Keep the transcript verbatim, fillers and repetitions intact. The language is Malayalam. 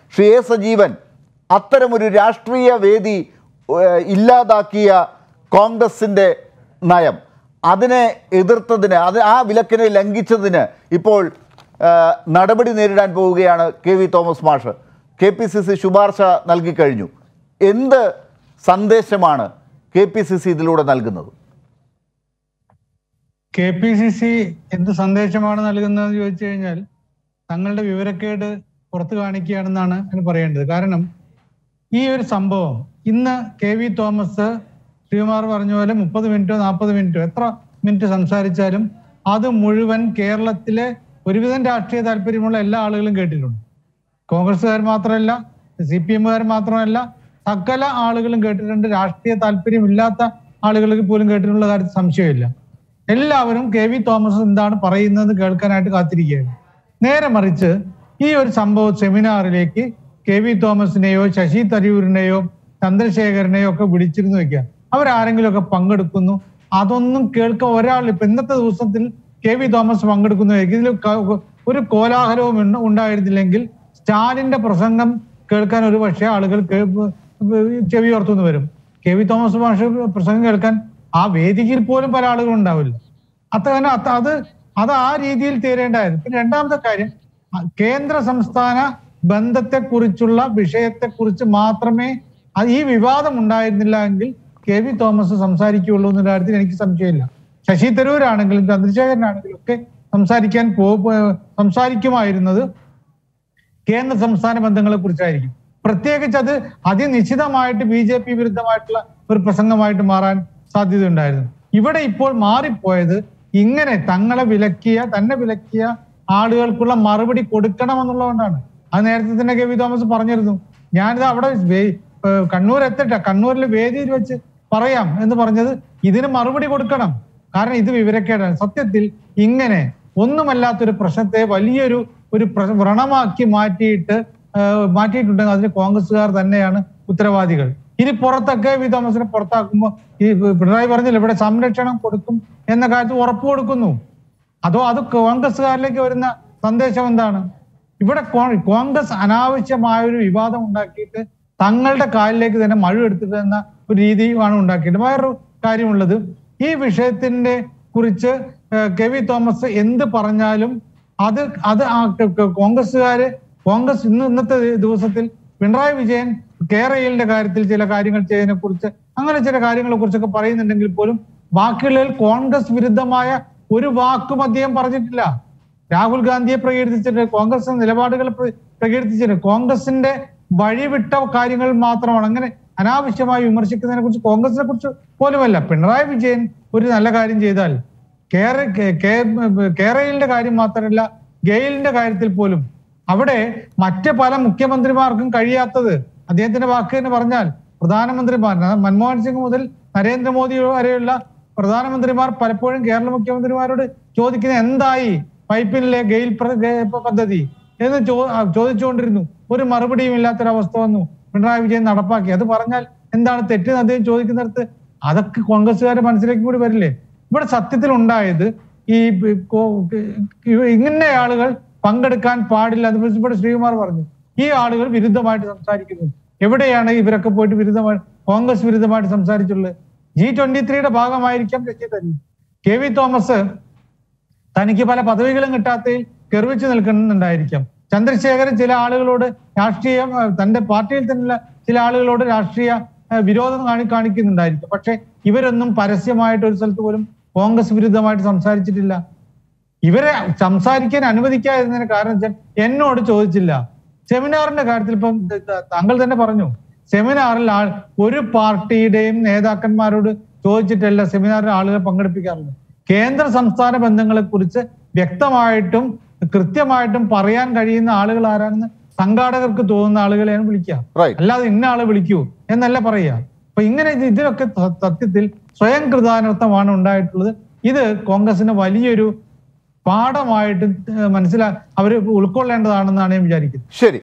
ശ്രീ എ സജീവൻ അത്തരമൊരു രാഷ്ട്രീയ വേദി ഇല്ലാതാക്കിയ കോൺഗ്രസിൻ്റെ നയം, അതിനെ എതിർത്തതിന്, അത് ആ വിലക്കിനെ ലംഘിച്ചതിന് ഇപ്പോൾ നടപടി നേരിടാൻ പോവുകയാണ് കെ വി തോമസ് മാഷ്. കെ പി സി സി ശുപാർശ നൽകിക്കഴിഞ്ഞു. എന്ത് സന്ദേശമാണ് കെ പി സി സി ഇതിലൂടെ നൽകുന്നത്? കെ പി സി സി എന്ത് സന്ദേശമാണ് നൽകുന്നതെന്ന് ചോദിച്ചു കഴിഞ്ഞാൽ തങ്ങളുടെ വിവരക്കേട് പുറത്തു കാണിക്കുകയാണെന്നാണ് എന്ന് പറയേണ്ടത്. കാരണം ഈ ഒരു സംഭവം ഇന്ന് കെ വി തോമസ് ശ്രീകുമാർ പറഞ്ഞ പോലെ മുപ്പത് മിനിറ്റോ നാൽപ്പത് മിനിറ്റോ എത്ര മിനിറ്റ് സംസാരിച്ചാലും അത് മുഴുവൻ കേരളത്തിലെ ഒരുവിധം രാഷ്ട്രീയ താല്പര്യമുള്ള എല്ലാ ആളുകളും കേട്ടിട്ടുണ്ട്. കോൺഗ്രസ്സുകാർ മാത്രമല്ല, സി പി എമ്മുകാർ മാത്രമല്ല, സകല ആളുകളും കേട്ടിട്ടുണ്ട്. രാഷ്ട്രീയ താല്പര്യമില്ലാത്ത ആളുകൾക്ക് പോലും കേട്ടിട്ടുള്ള കാര്യത്തിൽ സംശയമില്ല. എല്ലാവരും കെ വി തോമസ് എന്താണ് പറയുന്നത് കേൾക്കാനായിട്ട് കാത്തിരിക്കുകയാണ്. നേരെ മറിച്ച് ഈ ഒരു സംഭവ സെമിനാറിലേക്ക് കെ വി തോമസിനെയോ ശശി തരൂരിനെയോ ചന്ദ്രശേഖരനെയോ ഒക്കെ വിളിച്ചിരുന്നു വെക്കുക, അവരാരെങ്കിലും ഒക്കെ പങ്കെടുക്കുന്നു, അതൊന്നും കേൾക്കാൻ ഒരാൾ ഇപ്പൊ ഇന്നത്തെ ദിവസത്തിൽ കെ വി തോമസ് പങ്കെടുക്കുന്നതായിരിക്കും. ഇതിൽ ഒരു കോലാഹലവും ഉണ്ടായിരുന്നില്ലെങ്കിൽ സ്റ്റാലിന്റെ പ്രസംഗം കേൾക്കാൻ ഒരു പക്ഷേ ആളുകൾ ചെവി ഓർത്തുനിന്ന് വരും. കെ വി തോമസ് മാഷ് പ്രസംഗം കേൾക്കാൻ ആ വേദിയിൽ പോലും പല ആളുകളും ഉണ്ടാവില്ല. അത്തന്നെ അത് അത് ആ രീതിയിൽ തീരേണ്ടായിരുന്നു. പിന്നെ രണ്ടാമത്തെ കാര്യം, കേന്ദ്ര സംസ്ഥാന ബന്ധത്തെക്കുറിച്ചുള്ള വിഷയത്തെക്കുറിച്ച് മാത്രമേ ഈ വിവാദം ഉണ്ടായിരുന്നില്ല എങ്കിൽ കെ വി തോമസ് സംസാരിക്കുകയുള്ളൂ എന്നുള്ള കാര്യത്തിൽ എനിക്ക് സംശയമില്ല. ശശി തരൂരാണെങ്കിലും ചന്ദ്രശേഖരനാണെങ്കിലും ഒക്കെ സംസാരിക്കാൻ പോ സംസാരിക്കുമായിരുന്നത് കേന്ദ്ര സംസ്ഥാന ബന്ധങ്ങളെ കുറിച്ചായിരിക്കും. പ്രത്യേകിച്ച് അത് അതിനിശ്ചിതമായിട്ട് ബി ജെ പി വിരുദ്ധമായിട്ടുള്ള ഒരു പ്രസംഗമായിട്ട് മാറാൻ സാധ്യതയുണ്ടായിരുന്നു. ഇവിടെ ഇപ്പോൾ മാറിപ്പോയത് ഇങ്ങനെ തങ്ങളെ വിലക്കിയ തന്നെ വിലക്കിയ ആളുകൾക്കുള്ള മറുപടി കൊടുക്കണമെന്നുള്ളതുകൊണ്ടാണ്. അത് നേരത്തെ തന്നെ കെ വി തോമസ് പറഞ്ഞിരുന്നു, ഞാനിത് അവിടെ കണ്ണൂർ എത്തട്ടെ, കണ്ണൂരിലെ വേദിയിൽ വെച്ച് പറയാം എന്ന് പറഞ്ഞത് ഇതിന് മറുപടി കൊടുക്കണം. കാരണം ഇത് വിവരക്കേടാണ്. സത്യത്തിൽ ഇങ്ങനെ ഒന്നുമല്ലാത്തൊരു പ്രശ്നത്തെ വലിയൊരു ഒരു വ്രണമാക്കി മാറ്റിയിട്ട് മാറ്റിയിട്ടുണ്ടെങ്കിൽ അതിന് കോൺഗ്രസ്സുകാർ തന്നെയാണ് ഉത്തരവാദികൾ. ഇനി പുറത്തൊക്കെ വി തോമസിനെ പുറത്താക്കുമ്പോൾ ഈ പിണറായി പറഞ്ഞില്ല ഇവിടെ സംരക്ഷണം കൊടുക്കും എന്ന കാര്യത്തിൽ ഉറപ്പ് കൊടുക്കുന്നു. അതോ അത് കോൺഗ്രസ്സുകാരിലേക്ക് വരുന്ന സന്ദേശം എന്താണ്? ഇവിടെ കോൺഗ്രസ് അനാവശ്യമായ ഒരു വിവാദം ഉണ്ടാക്കിയിട്ട് തങ്ങളുടെ കാലിലേക്ക് തന്നെ മഴ എടുത്തിട്ട് എന്ന ഒരു രീതിയുമാണ് ഉണ്ടാക്കിയിട്ട്. വേറൊരു കാര്യമുള്ളത്, ഈ വിഷയത്തിന്റെ കുറിച്ച് കെ വി തോമസ് എന്ത് പറഞ്ഞാലും അത് അത് കോൺഗ്രസ്സുകാര് കോൺഗ്രസ് ഇന്ന് ഇന്നത്തെ ദിവസത്തിൽ പിണറായി വിജയൻ കേരളയിലെ കാര്യത്തിൽ ചില കാര്യങ്ങൾ ചെയ്യുന്നതിനെ കുറിച്ച് അങ്ങനെ ചില കാര്യങ്ങളെ കുറിച്ചൊക്കെ പറയുന്നുണ്ടെങ്കിൽ പോലും ബാക്കിയുള്ളതിൽ കോൺഗ്രസ് വിരുദ്ധമായ ഒരു വാക്കും അദ്ദേഹം പറഞ്ഞിട്ടില്ല. രാഹുൽ ഗാന്ധിയെ പ്രകീർത്തിച്ചിട്ട് കോൺഗ്രസ് നിലപാടുകൾ പ്രകീർത്തിച്ചിട്ട് കോൺഗ്രസിന്റെ വഴിവിട്ട കാര്യങ്ങൾ മാത്രമാണ്. അങ്ങനെ അനാവശ്യമായി വിമർശിക്കുന്നതിനെ കുറിച്ച് കോൺഗ്രസിനെ കുറിച്ച് പോലുമല്ല. പിണറായി വിജയൻ ഒരു നല്ല കാര്യം ചെയ്താൽ കേര കേരളയിലെ കാര്യം മാത്രമല്ല, ഗെയിലിന്റെ കാര്യത്തിൽ പോലും അവിടെ മറ്റ് പല മുഖ്യമന്ത്രിമാർക്കും കഴിയാത്തത് അദ്ദേഹത്തിന്റെ വാക്ക് തന്നെ പറഞ്ഞാൽ പ്രധാനമന്ത്രിമാർ മൻമോഹൻ സിംഗ് മുതൽ നരേന്ദ്രമോദി വരെയുള്ള പ്രധാനമന്ത്രിമാർ പലപ്പോഴും കേരള മുഖ്യമന്ത്രിമാരോട് ചോദിക്കുന്ന എന്തായി പൈപ്പിലെ ഗെയിൽ പദ്ധതി എന്ന് ചോ ചോദിച്ചുകൊണ്ടിരുന്നു. ഒരു മറുപടിയും ഇല്ലാത്തൊരവസ്ഥ വന്നു. പിണറായി വിജയൻ നടപ്പാക്കി. അത് പറഞ്ഞാൽ എന്താണ് തെറ്റെന്ന് അദ്ദേഹം ചോദിക്കുന്നിടത്ത് അതൊക്കെ കോൺഗ്രസ്സുകാരുടെ മനസ്സിലേക്ക് കൂടി വരില്ലേ? ഇവിടെ സത്യത്തിൽ ഉണ്ടായത് ഈ ഇങ്ങനെ ആളുകൾ പങ്കെടുക്കാൻ പാടില്ല. അത് ഇവിടെ ശ്രീകുമാർ പറഞ്ഞു, ഈ ആളുകൾ വിരുദ്ധമായിട്ട് സംസാരിക്കുന്നു. എവിടെയാണ് ഇവരൊക്കെ പോയിട്ട് വിരുദ്ധമായി കോൺഗ്രസ് വിരുദ്ധമായിട്ട് സംസാരിച്ചുള്ളത്? ജി ട്വന്റി ത്രീയുടെ ഭാഗമായിരിക്കാം ശശി തരൂർ. കെ വി തോമസ് തനിക്ക് പല പദവികളും കിട്ടാത്തതിൽ കെറിവിച്ച് നിൽക്കുന്നുണ്ടായിരിക്കാം. ചന്ദ്രശേഖരൻ ചില ആളുകളോട് രാഷ്ട്രീയ തന്റെ പാർട്ടിയിൽ തന്നെയുള്ള ചില ആളുകളോട് രാഷ്ട്രീയ വിരോധം കാണി കാണിക്കുന്നുണ്ടായിരിക്കും. പക്ഷെ ഇവരൊന്നും പരസ്യമായിട്ട് ഒരു സ്ഥലത്ത് പോലും കോൺഗ്രസ് വിരുദ്ധമായിട്ട് സംസാരിച്ചിട്ടില്ല. ഇവരെ സംസാരിക്കാൻ അനുവദിക്കാതിരുന്നതിന് കാരണം വെച്ചാൽ എന്നോട് ചോദിച്ചില്ല. സെമിനാറിന്റെ കാര്യത്തിൽ ഇപ്പം താങ്കൾ തന്നെ പറഞ്ഞു, സെമിനാറിൽ ആൾ ഒരു പാർട്ടിയുടെയും നേതാക്കന്മാരോട് ചോദിച്ചിട്ടല്ല സെമിനാറിൽ ആളുകളെ പങ്കെടുപ്പിക്കാറുള്ളത്. കേന്ദ്ര സംസ്ഥാന ബന്ധങ്ങളെ കുറിച്ച് വ്യക്തമായിട്ടും കൃത്യമായിട്ടും പറയാൻ കഴിയുന്ന ആളുകൾ ആരാണെന്ന് സംഘാടകർക്ക് തോന്നുന്ന ആളുകളെയാണ് വിളിക്കുക, അല്ലാതെ ഇന്ന ആളെ വിളിക്കൂ എന്നല്ല പറയുക. അപ്പൊ ഇങ്ങനെ ഇതിനൊക്കെ സത്യത്തിൽ സ്വയം കൃതാനർത്ഥമാണ് ഉണ്ടായിട്ടുള്ളത്. ഇത് കോൺഗ്രസിന് വലിയൊരു പാഠമായിട്ട് മനസ്സിലാ അവർ ഉൾക്കൊള്ളേണ്ടതാണെന്നാണ് ഞാൻ വിചാരിക്കുന്നത്. ശരി.